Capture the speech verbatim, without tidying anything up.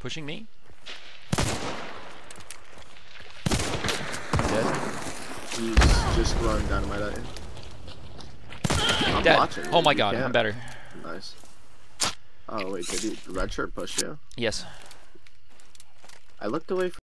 Pushing me. Dead. He's just throwing dynamite at you. I'm Dead. watching. Oh my You god, can't. I'm better. Nice. Oh wait, did he red shirt push you? Yes. I looked away from